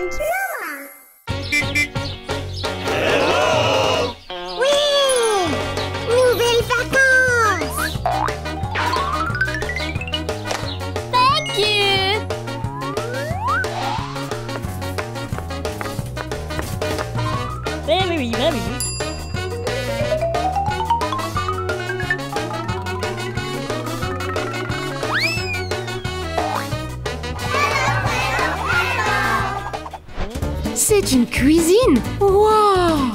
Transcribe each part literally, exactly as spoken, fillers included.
C'est une cuisine! Wow!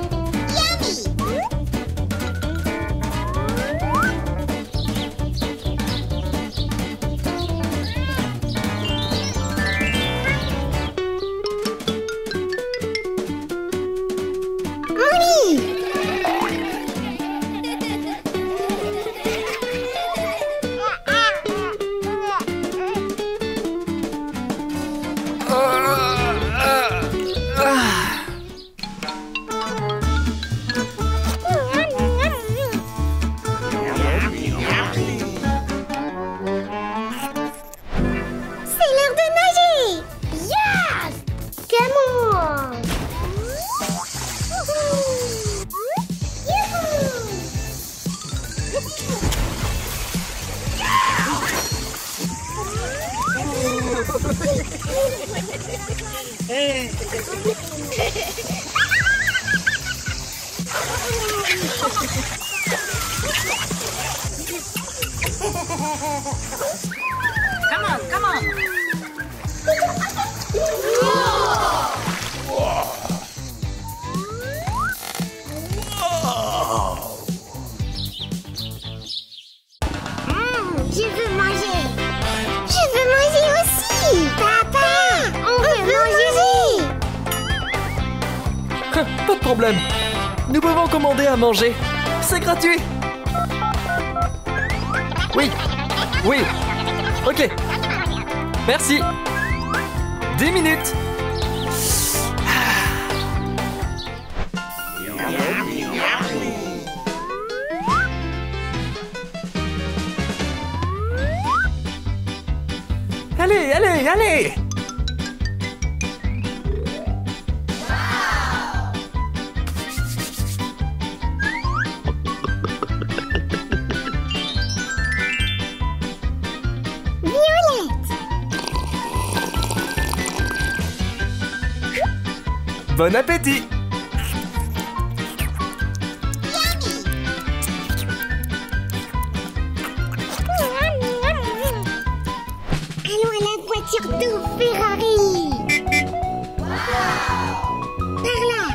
Come on, come on. Mmh, je veux manger. Je veux manger aussi. Papa, on veut manger. Pas de problème. Nous pouvons commander à manger. C'est gratuit. Oui. Oui. Ok. Merci. Dix minutes. Allez, allez, allez. Bon appétit! Allons à la voiture de Ferrari! Par là!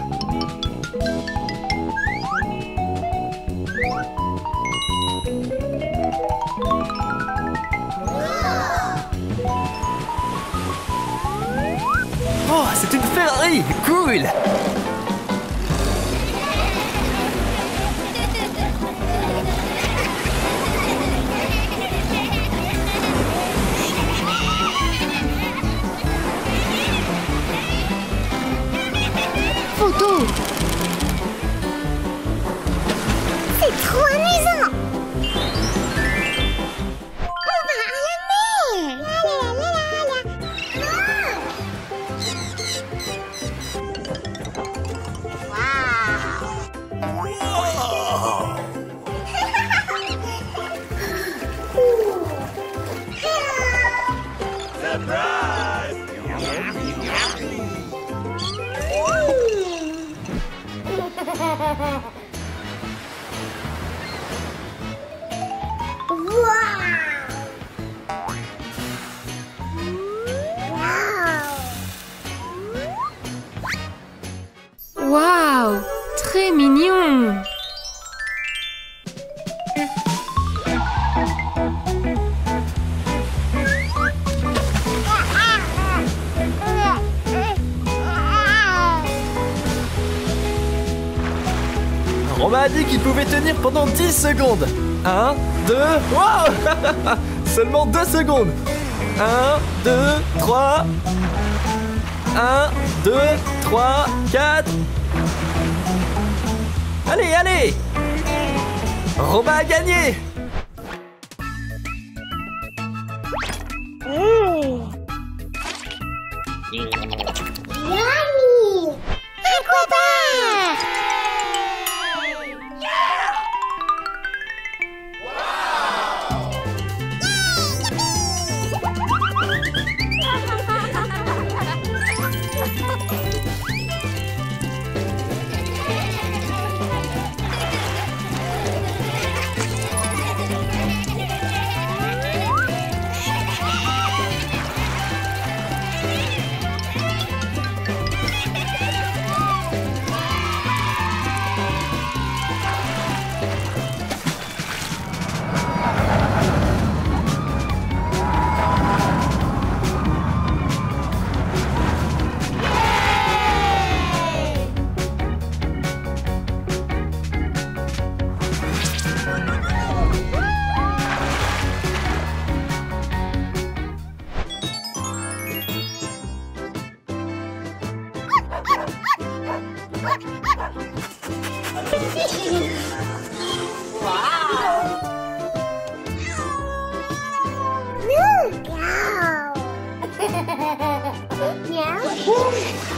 Oh, c'est une Ferrari! Cool! Photo! C'est trop amusant! On va à la mer! La, la, la, la, la. Waouh! Très mignon! Roma a dit qu'il pouvait tenir pendant dix secondes. un, deux, wow. Seulement deux secondes. un, deux, trois. un, deux, trois, quatre. Allez, allez. Roma a gagné. Yummy! Aquabar! Meow.